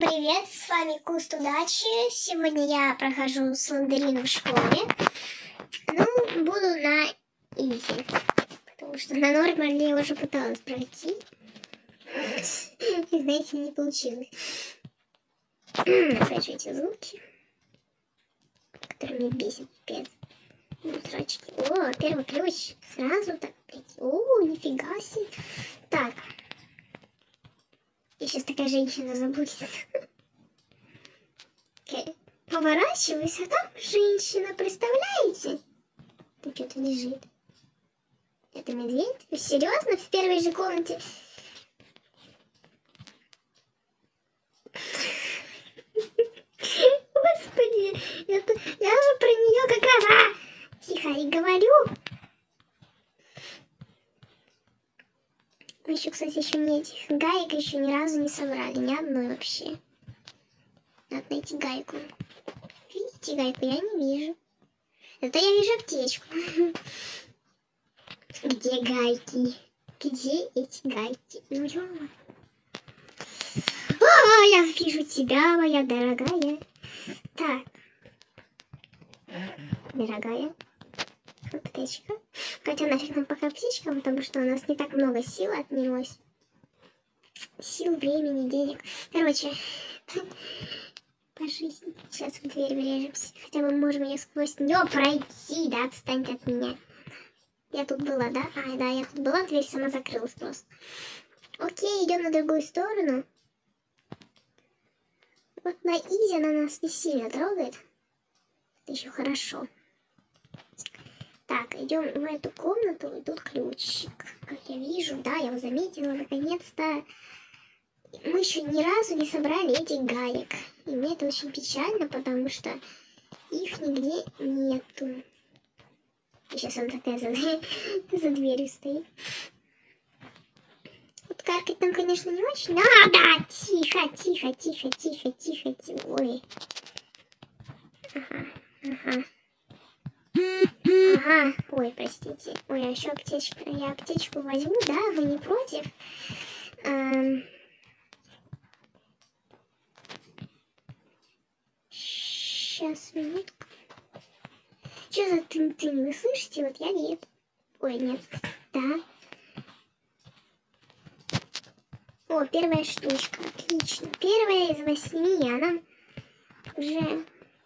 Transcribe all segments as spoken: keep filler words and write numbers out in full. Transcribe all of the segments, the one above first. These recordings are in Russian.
Привет, с вами Куст Удачи. Сегодня я прохожу слендерину в школе. Ну, буду на изи, потому что на нормале я уже пыталась пройти. И, знаете, не получилось. Опять же эти звуки, которые меня бесят, пипец. Срачки. О, первый ключ. Сразу так. О, нифига себе. Так. И сейчас такая женщина забудет. Поворачиваюсь, а там женщина, представляете? Тут что-то лежит. Это медведь? Вы серьезно? В первой же комнате? Господи, это, я же про нее как раз а, тихо и говорю. Мы еще, кстати, еще не этих гаек еще ни разу не собрали, ни одной вообще. Надо найти гайку. Видите гайку? Я не вижу. Это я вижу аптечку. Где гайки? Где эти гайки? Ну, ё-моё. О, я вижу тебя, моя дорогая. Так. Дорогая. Аптечка. Хотя нафиг нам пока аптечка, потому что у нас не так много сил отнялось. Сил, времени, денег. Короче. По жизни. Сейчас в дверь врежемся. Хотя мы можем ее сквозь нее пройти, да? Отстаньте от меня. Я тут была, да? А, да, я тут была, дверь сама закрылась просто. Окей, идем на другую сторону. Вот на изи она нас не сильно трогает. Это еще хорошо. Так, идем в эту комнату, и тут ключик. Как я вижу, да, я его заметила, наконец-то. Мы еще ни разу не собрали этих гаек. И мне это очень печально, потому что их нигде нету. И сейчас она такая за, за дверью стоит. Вот каркать там, конечно, не очень. А, да, тихо, тихо, тихо, тихо, тихо, тихо. Ой. Ага, ага. Ага, ой, простите. Ой, а еще аптечка. Я аптечку возьму, да? Вы не против? Эм... Сейчас, минутку. Что за тын-тын? Вы слышите? Вот я нет. Ой, нет. Да. О, первая штучка. Отлично. Первая из восьми. Она уже...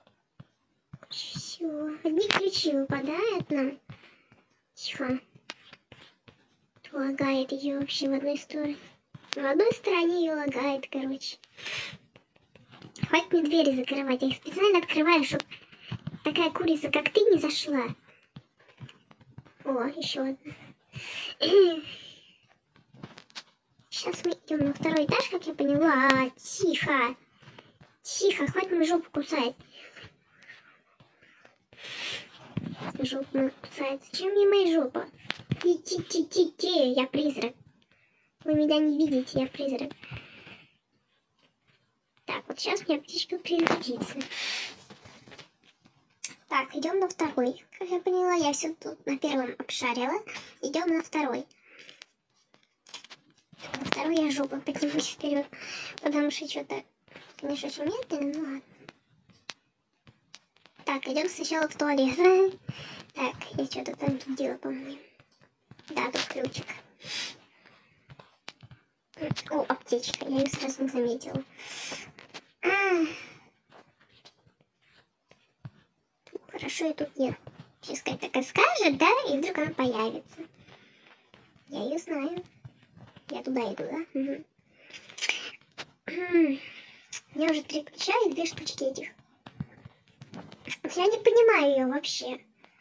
Все. Одни ключи выпадают нам. Тихо. Лагает ее вообще в одной стороне. В одной стороне ее лагает, короче. Хватит мне двери закрывать. Я их специально открываю, чтобы такая курица, как ты, не зашла. О, еще одна. Сейчас мы идем на второй этаж, как я поняла. А, тихо. Тихо, хватит мне жопу кусать. Жопу мне кусает. Зачем мне моя жопа? Ти-ти-ти-ти-ти, я призрак. Вы меня не видите, я призрак. Так, вот сейчас мне аптечка пригодится. Так, идем на второй. Как я поняла, я все тут на первом обшарила. Идем на второй. На второй я жопу поднимусь вперед. Потому что что-то, конечно, очень медленно, но ладно. Так, идем сначала в туалет. Так, я что-то там видела, по-моему. Да, тут ключик. О, аптечка, я ее сразу не заметила. А. Хорошо, и тут нет. Сейчас какая-то такая скажет, да, и вдруг она появится. Я ее знаю. Я туда иду, да? Угу. У меня уже три ключа и две штучки этих. Я не понимаю ее вообще.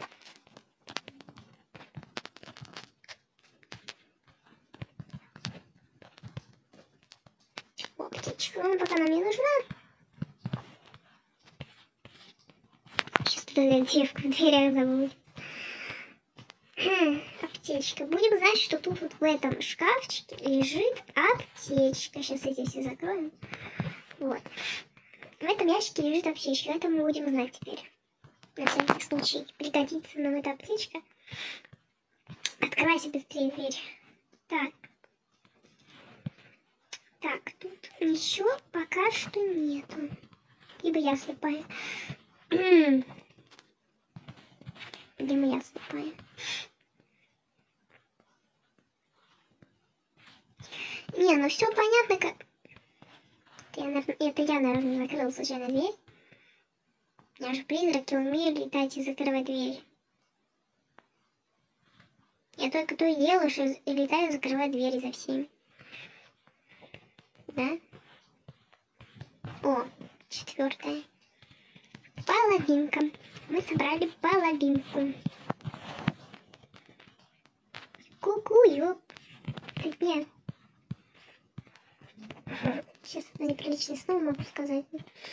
О, аптечка, ну, пока она мне нужна. Сейчас туда девка в дверях забудет. Хм, аптечка. Будем знать, что тут вот в этом шкафчике лежит аптечка. Сейчас эти все закроем. Вот. В этом ящике лежит аптечка. Это мы будем знать теперь. На всякий случай. Пригодится нам эта аптечка. Открывайся быстрее дверь. Так. Так, тут ничего пока что нету. Либо я слепая. Видимо, я слепая. Не, ну все понятно, как... Я, это я, наверное, закрыл случайно дверь. Я же призраки умею летать и закрывать дверь. Я только то и делаю, что летаю и закрываю двери за всеми. Да? О, четвертая. Половинка. Мы собрали половинку. Ку-ку, ёп. Привет. Сейчас это неприличное слово могу сказать.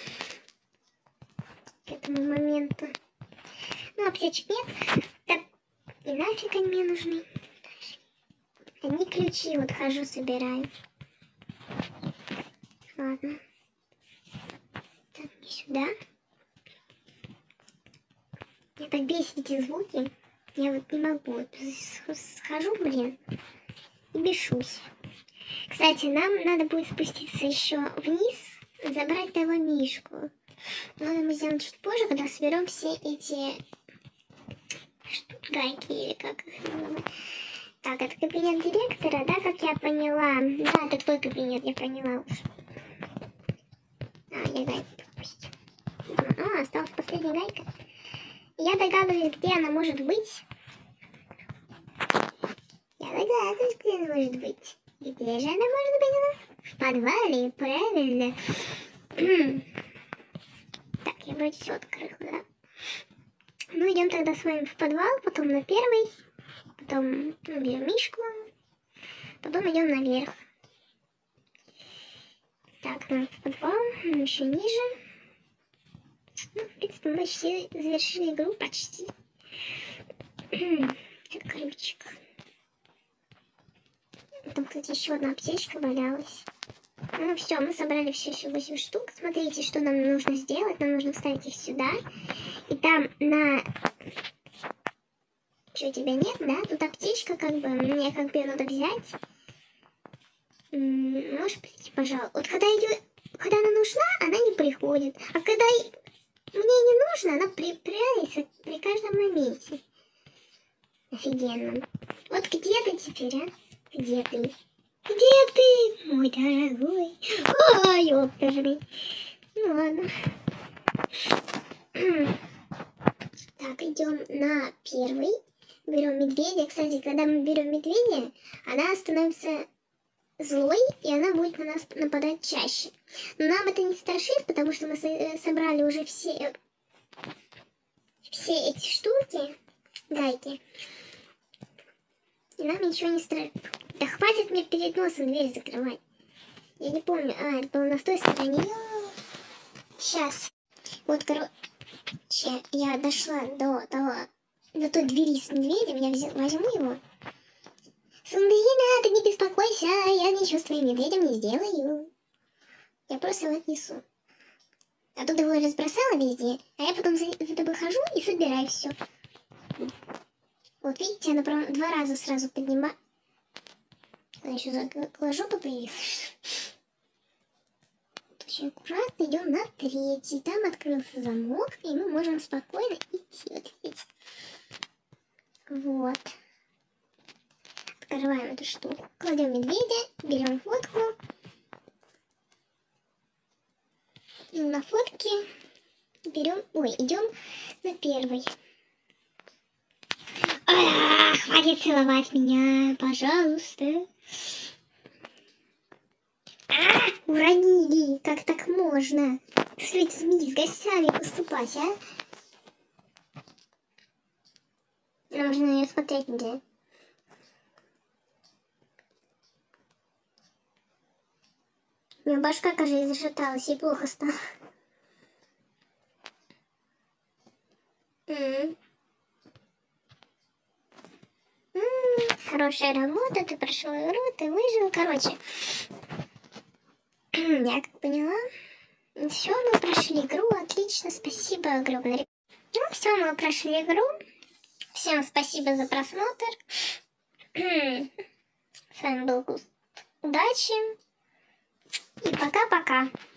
К этому моменту. Ну, аптечек нет. Так, и нафиг они мне нужны. Одни ключи вот хожу, собираю. Ладно. Так, не сюда. Я так бесит эти звуки. Я вот не могу. Вот схожу, блин, и бешусь. Кстати, нам надо будет спуститься еще вниз, забрать того мишку. Но это мы сделаем чуть позже, когда соберем все эти гайки, или как их называют. Так, это кабинет директора, да, как я поняла? Да, это твой кабинет, я поняла уже. А, я гайку пропустила. А, осталась последняя гайка. Я догадываюсь, где она может быть. Я догадываюсь, где она может быть. Где же она может быть у нас? В подвале, правильно. Так, я вроде все открыла, да? Ну, идем тогда с вами в подвал, потом на первый, потом ну, берем мишку, потом идем наверх. Так, ну, в подвал, еще ниже. Ну, в принципе, мы почти завершили игру, почти. Это ключик. Там, кстати, еще одна аптечка валялась. Ну все, мы собрали все еще восемь штук. Смотрите, что нам нужно сделать. Нам нужно вставить их сюда. И там на... Что, тебя нет, да? Тут аптечка, как бы, мне как бы надо взять. М-м, можешь прийти, пожалуйста. Вот когда ее... Когда она нужна, она не приходит. А когда мне не нужно, она при... прячется при каждом моменте. Офигенно. Вот где ты теперь, а? Где ты? Где ты, мой дорогой? Ой, ёпта. Ну ладно. Так, идем на первый. Берем медведя. Кстати, когда мы берем медведя, она становится злой, и она будет на нас нападать чаще. Но нам это не страшит, потому что мы собрали уже все, все эти штуки, гайки. И нам ничего не страшно. Да хватит мне перед носом дверь закрывать. Я не помню. А, это было на той стороне. Сейчас. Вот, короче, я дошла до того, до той двери с медведем. Я взял, возьму его. Сундрина, ты не беспокойся. Я ничего с твоим медведем не сделаю. Я просто его отнесу. А тут его разбросала везде. А я потом за, за тобой хожу и собираю все. Вот видите, она прям два раза сразу поднимает. Я еще закложу по появилась. Очень аккуратно идем на третий. Там открылся замок, и мы можем спокойно идти. Вот видите. Вот. Открываем эту штуку. Кладем медведя, берем фотку. И на фотке берем. Ой, идем на первый. А, хватит целовать меня, пожалуйста. А, уронили, как так можно с людьми, с гостями поступать, а? Нужно на нее смотреть нельзя. У меня башка, кажется, зашаталась и плохо стало. М-м. М-м, хорошая работа, ты прошел игру, ты выжил. Короче, я как поняла. Все, мы прошли игру, отлично, спасибо огромное. Ну, все, мы прошли игру. Всем спасибо за просмотр. С вами был Густ. Удачи. И пока-пока.